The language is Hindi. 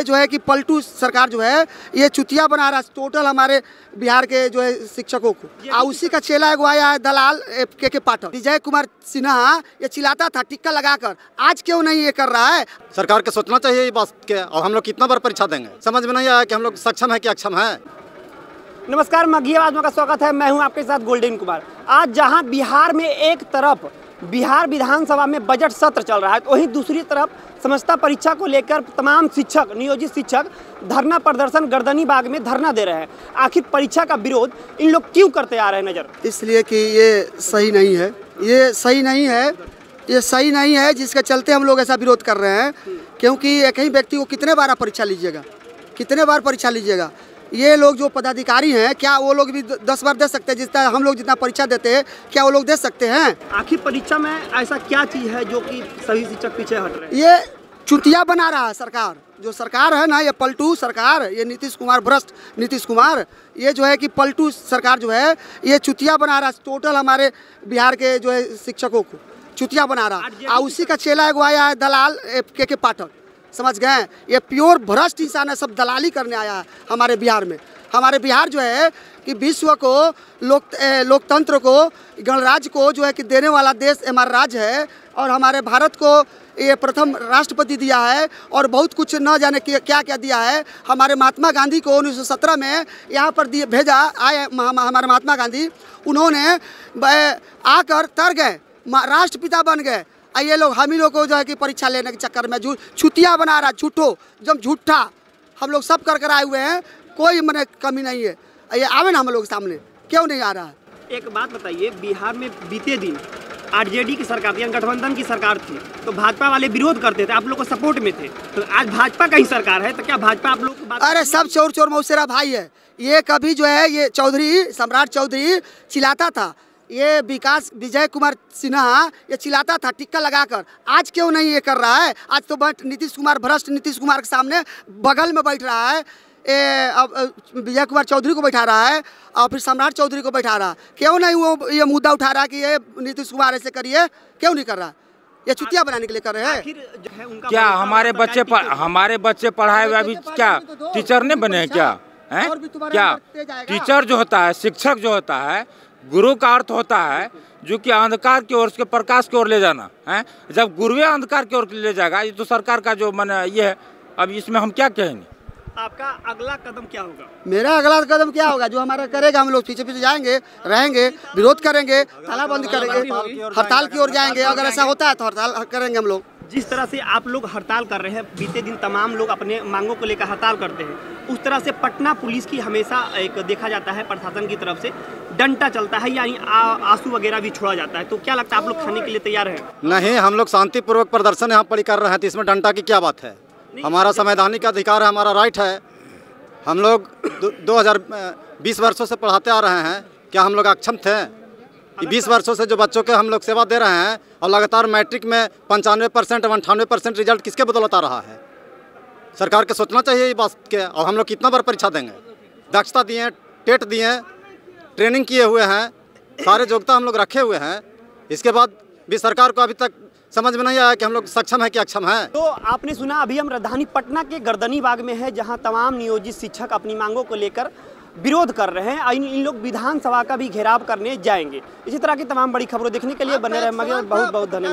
जो है कि पलटू सरकार जो है ये चुतिया बना रहा है टोटल हमारे बिहार के जो है शिक्षकों को। और उसी का चेला एगो आया है दलाल के पाठक विजय कुमार सिन्हा, ये चिल्लाता था टिक्का लगाकर, आज क्यों नहीं ये कर रहा है? सरकार को सोचना चाहिए ये बात के। और हम लोग कितना बार परीक्षा देंगे, समझ में नहीं आया कि हम लोग सक्षम है कि अक्षम है। नमस्कार, मघी आवाज में का स्वागत है। मैं हूं आपके साथ गोल्डन कुमार। आज जहां बिहार में एक तरफ बिहार विधानसभा में बजट सत्र चल रहा है, तो वहीं दूसरी तरफ समझता परीक्षा को लेकर तमाम शिक्षक, नियोजित शिक्षक धरना प्रदर्शन गर्दनी बाग में धरना दे रहे हैं। आखिर परीक्षा का विरोध इन लोग क्यों करते आ रहे हैं नजर? इसलिए कि ये सही नहीं है, ये सही नहीं है, ये सही नहीं है, जिसके चलते हम लोग ऐसा विरोध कर रहे हैं। क्योंकि एक ही व्यक्ति को कितने बार आप परीक्षा लीजिएगा, कितने बार परीक्षा लीजिएगा? ये लोग जो पदाधिकारी हैं, क्या वो लोग भी 10 बार दे सकते हैं जितना हम लोग जितना परीक्षा देते हैं? क्या वो लोग दे सकते हैं? आखिर परीक्षा में ऐसा क्या चीज़ है जो कि सभी शिक्षक पीछे हट रहे हैं? ये चुतिया बना रहा है सरकार। जो सरकार है ना, ये पलटू सरकार, ये नीतीश कुमार, भ्रष्ट नीतीश कुमार, ये जो है कि पलटू सरकार जो है ये चुतिया बना रहा है टोटल हमारे बिहार के जो है शिक्षकों को चुतिया बना रहा है। और उसी का चेला एगो आया है दलाल के पाठक, समझ गए? ये प्योर भ्रष्ट इंसान है, सब दलाली करने आया है हमारे बिहार में। हमारे बिहार जो है कि विश्व को लोकतंत्र को, गणराज्य को जो है कि देने वाला देश हमारा राज्य है। और हमारे भारत को ये प्रथम राष्ट्रपति दिया है और बहुत कुछ न जाने क्या क्या दिया है। हमारे महात्मा गांधी को 1917 में यहाँ पर भेजा आए हमारे महात्मा गांधी, उन्होंने आकर तर गए, राष्ट्रपिता बन गए। ये लोग हम ही लोग को जो है कि परीक्षा लेने के चक्कर में छुतिया बना रहा, झूठो जब झूठा हम लोग सब कर आए हुए हैं, कोई मैंने कमी नहीं है। ये आवे ना हम लोग सामने, क्यों नहीं आ रहा है? एक बात बताइए, बिहार में बीते दिन आरजेडी की सरकार थी, गठबंधन की सरकार थी, तो भाजपा वाले विरोध करते थे, आप लोग को सपोर्ट में थे। तो आज भाजपा का ही सरकार है, तो क्या भाजपा आप लोग की बात? अरे सब चोर चोर मौसेरा भाई है। ये कभी जो है ये चौधरी, सम्राट चौधरी चिल्लाता था, ये विजय कुमार सिन्हा ये चिल्लाता था टिक्का लगाकर, आज क्यों नहीं ये कर रहा है? आज तो नीतीश कुमार, भ्रष्ट नीतीश कुमार के सामने बगल में बैठ रहा है, अब विजय कुमार चौधरी को बैठा रहा है और फिर सम्राट चौधरी को बैठा रहा है। क्यों नहीं वो ये मुद्दा उठा रहा है कि ये नीतीश कुमार ऐसे करिए? क्यों नहीं कर रहा? ये चुतिया बनाने के लिए कर रहे हैं। क्या हमारे बच्चे पढ़ाए हुए अभी क्या टीचर नहीं बने? क्या है? क्या टीचर जो होता है, शिक्षक जो होता है, गुरु का अर्थ होता है जो कि अंधकार की ओर से प्रकाश की ओर ले जाना है। जब गुरु अंधकार की ओर ले जाएगा, ये तो सरकार का जो मन ये है। अब इसमें हम क्या कहेंगे? आपका अगला कदम क्या होगा? मेरा अगला कदम क्या होगा? जो हमारा करेगा, हम लोग पीछे पीछे जाएंगे, रहेंगे, विरोध करेंगे, तालाबंदी करेंगे, हड़ताल की ओर जाएंगे। अगर ऐसा होता है तो हड़ताल करेंगे हम लोग। जिस तरह से आप लोग हड़ताल कर रहे हैं, बीते दिन तमाम लोग अपने मांगों को लेकर हड़ताल करते हैं, उस तरह से पटना पुलिस की हमेशा एक देखा जाता है प्रशासन की तरफ से डंडा चलता है, यानी आंसू वगैरह भी छोड़ा जाता है। तो क्या लगता है, आप लोग खाने के लिए तैयार हैं? नहीं, हम लोग शांतिपूर्वक प्रदर्शन यहाँ पर कर रहे हैं, तो इसमें डंडा की क्या बात है? हमारा संवैधानिक अधिकार है, हमारा राइट है। हम लोग 2020 वर्षों से पढ़ाते आ रहे हैं, क्या हम लोग अक्षम थे? 20 वर्षों से जो बच्चों के हम लोग सेवा दे रहे हैं, और लगातार मैट्रिक में 95%, 98% रिजल्ट किसके बदौलत आ रहा है? सरकार को सोचना चाहिए ये बात के। और हम लोग कितना बार परीक्षा देंगे? दक्षता दिए, टेट दिए, ट्रेनिंग किए हुए हैं, सारे योग्यता हम लोग रखे हुए हैं। इसके बाद भी सरकार को अभी तक समझ में नहीं आया कि हम लोग सक्षम है कि अक्षम है। तो आपने सुना, अभी हम राजधानी पटना के गर्दनी बाग में है, जहां तमाम नियोजित शिक्षक अपनी मांगों को लेकर विरोध कर रहे हैं। इन लोग विधानसभा का भी घेराव करने जाएंगे। इसी तरह की तमाम बड़ी खबरों देखने के लिए बने रहे। बहुत बहुत धन्यवाद।